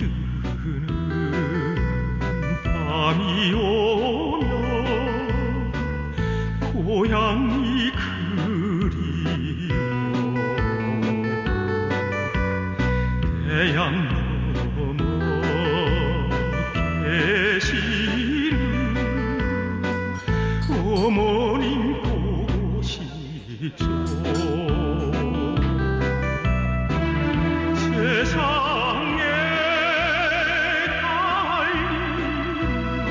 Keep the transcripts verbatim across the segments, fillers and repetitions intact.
뜨는 밤이 오면 고향이 그리워 태양 넘어 계시는 어머님 보고 싶소. 세상에 달린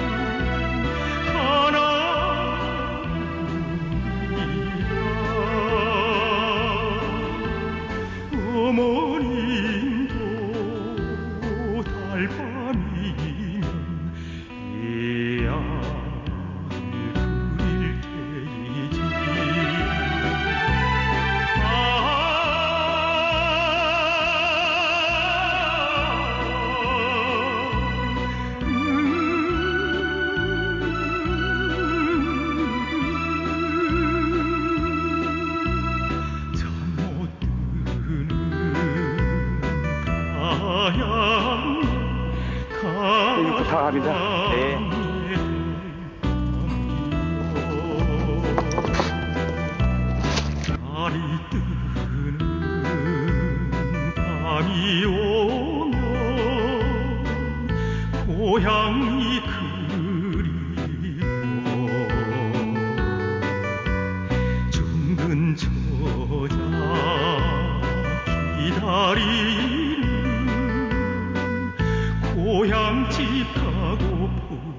하나입니다. 어머님도 달밤이면 애야를 그릴 테이지. 이거 부탁합니다. 네. 달이 뜨는 밤이 오면 고향이 그리워 정든 저자 기다리는 고향집 가고픈